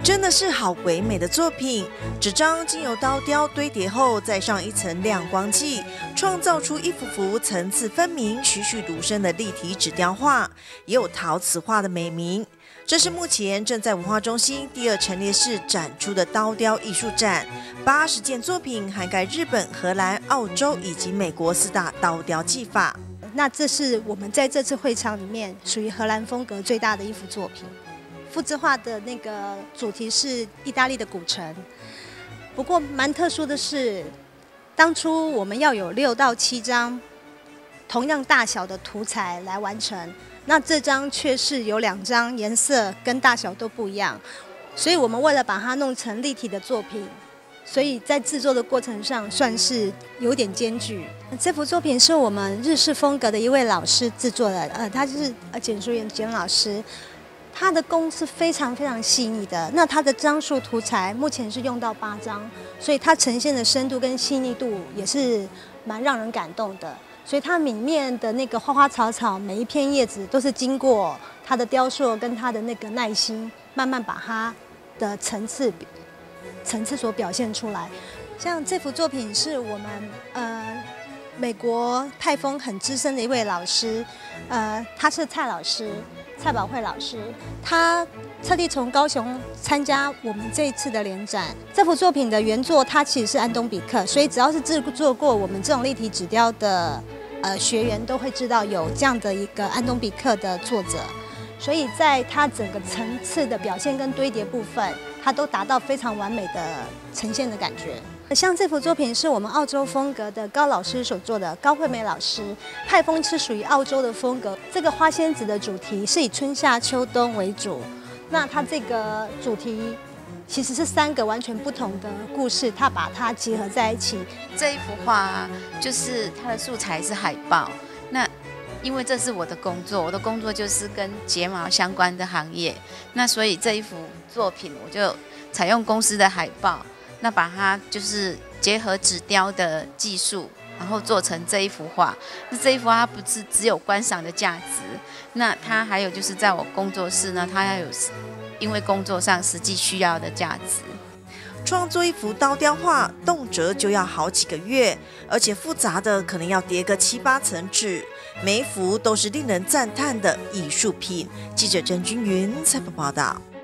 真的是好唯美的作品。纸张经由刀雕堆叠后，再上一层亮光剂，创造出一幅幅层次分明、栩栩如生的立体纸雕画，也有陶瓷画的美名。这是目前正在文化中心第2陈列室展出的刀雕艺术展，80件作品涵盖日本、荷兰、澳洲以及美国4大刀雕技法。 那这是我们在这次会场里面属于荷兰风格最大的一幅作品。复制画的那个主题是意大利的古城，不过蛮特殊的是，当初我们要有6到7张同样大小的图材来完成，那这张却是有2张颜色跟大小都不一样，所以我们为了把它弄成立体的作品，所以在制作的过程上算是有点艰巨。这幅作品是我们日式风格的一位老师制作的，他就是简淑媛简老师。它的工是非常非常细腻的，那它的张数图材目前是用到8张，所以它呈现的深度跟细腻度也是蛮让人感动的。所以它里面的那个花花草草，每一片叶子都是经过它的雕塑跟它的那个耐心，慢慢把它的层次所表现出来。像这幅作品是我们美国泰丰很资深的一位老师，他是蔡宝慧老师，他特地从高雄参加我们这一次的联展。这幅作品的原作，它其实是安东比克，所以只要是制作过我们这种立体纸雕的学员，都会知道有这样的一个安东比克的作者。所以在它整个层次的表现跟堆叠部分，它都达到非常完美的呈现的感觉。像这幅作品是我们澳洲风格的高老师所做的，高惠美老师。泰丰是属于澳洲的风格，这个花仙子的主题是以春夏秋冬为主。那它这个主题其实是3个完全不同的故事，它把它结合在一起。 这一幅画就是它的素材是海报，那因为这是我的工作，我的工作就是跟睫毛相关的行业，那所以这一幅作品我就采用公司的海报，那把它就是结合纸雕的技术，然后做成这一幅画。那这一幅画它不是只有观赏的价值，那它还有就是在我工作室呢，它要有因为工作上实际需要的价值。 创作一幅刀雕画，动辄就要好几个月，而且复杂的可能要叠个7、8层纸，每一幅都是令人赞叹的艺术品。记者郑君云采访报道。